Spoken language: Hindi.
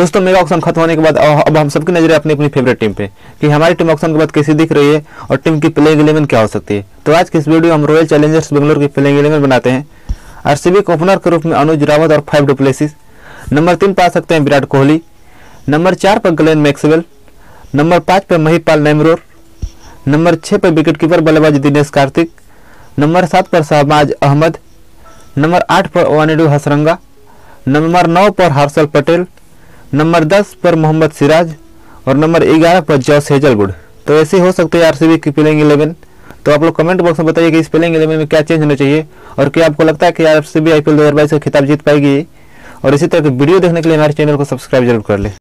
दोस्तों मेगा ऑक्शन खत्म होने के बाद अब हम सबकी नजरें अपनी अपनी फेवरेट टीम पे कि हमारी टीम ऑक्शन के बाद कैसी दिख रही है और टीम की प्लेइंग 11 क्या हो सकती है। तो आज की इस वीडियो हम रॉयल चैलेंजर्स बेंगलोर की प्लेइंग 11 बनाते हैं। आरसीबी के ओपनर के रूप में अनुज रावत और फाफ डु प्लेसिस। नंबर 3 पर आ सकते हैं विराट कोहली। नंबर 4 पर ग्लेन मैक्सवेल। नंबर 5 पर महिपाल नेमरोर। नंबर 6 पर विकेट कीपर बल्लेबाज दिनेश कार्तिक। नंबर 7 पर शहबाज अहमद। नंबर 8 पर वानिडू हसरंगा। नंबर 9 पर हर्षल पटेल। नंबर 10 पर मोहम्मद सिराज और नंबर 11 पर जॉस हेजलवुड। तो ऐसे हो सकते हैं आरसीबी की प्लेइंग 11। तो आप लोग कमेंट बॉक्स में बताइए कि इस प्लेइंग 11 में क्या चेंज होना चाहिए और क्या आपको लगता है कि आरसीबी आईपीएल 2022 का खिताब जीत पाएगी। और इसी तरह की वीडियो देखने के लिए हमारे चैनल को सब्सक्राइब जरूर कर ले।